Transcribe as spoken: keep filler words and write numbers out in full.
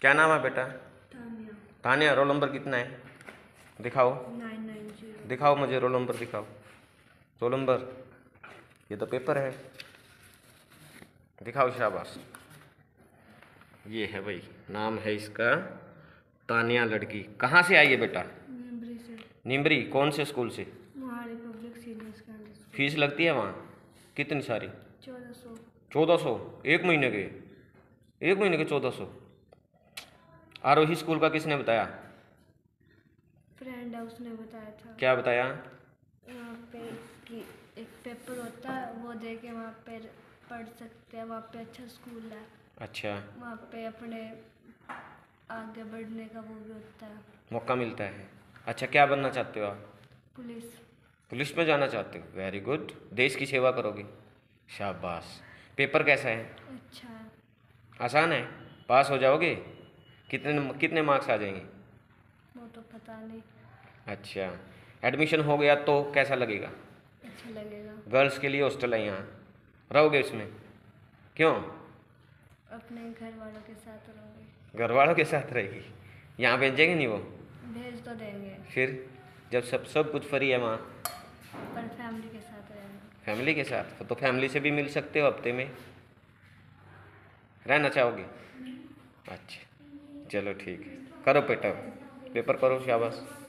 क्या नाम है बेटा? तानिया। तानिया, रोल नंबर कितना है? दिखाओ। Nine nine zero. दिखाओ मुझे रोल नंबर, दिखाओ रोल नंबर। ये तो पेपर है, दिखाओ। शाबाश, ये है भाई, नाम है इसका तानिया। लड़की कहाँ से आई है बेटा? निम्बरी से। निम्बरी, कौन से स्कूल से? महारी public senior secondary school. Fees लगती है वहाँ कितनी सारी? चौदह सौ। चौदह सौ एक महीने के? एक महीने के चौदह सौ? आरोही स्कूल का किसने बताया? फ्रेंड है, उसने बताया था। क्या बताया? वहाँ पे कि एक पेपर होता है, वो दे के वहाँ पे पढ़ सकते हैं। वहाँ पे अच्छा स्कूल है। अच्छा, वहाँ पे अपने आगे बढ़ने का वो भी होता है, मौका मिलता है। अच्छा, क्या बनना चाहते हो आप? पुलिस। पुलिस में जाना चाहते हो? वेरी गुड, देश की सेवा करोगे। शाबाश। पेपर कैसा है? अच्छा है। आसान है? पास हो जाओगे? कितने कितने मार्क्स आ जाएंगे? वो तो पता नहीं। अच्छा, एडमिशन हो गया तो कैसा लगेगा? अच्छा लगेगा। गर्ल्स के लिए हॉस्टल है यहाँ, रहोगे उसमें? क्यों? अपने घर वालों के साथ रहोगे। घर वालों के साथ रहेगी? यहाँ भेजेंगे नहीं वो? भेज तो देंगे, फिर जब सब सब कुछ फ्री है वहाँ? पर फैमिली के साथ रहना। फैमिली के साथ तो फैमिली से भी मिल सकते हो, हफ्ते में रहना चाहोगे? अच्छा, चलो ठीक है, करो बेटा, पेपर करो। शाबाश।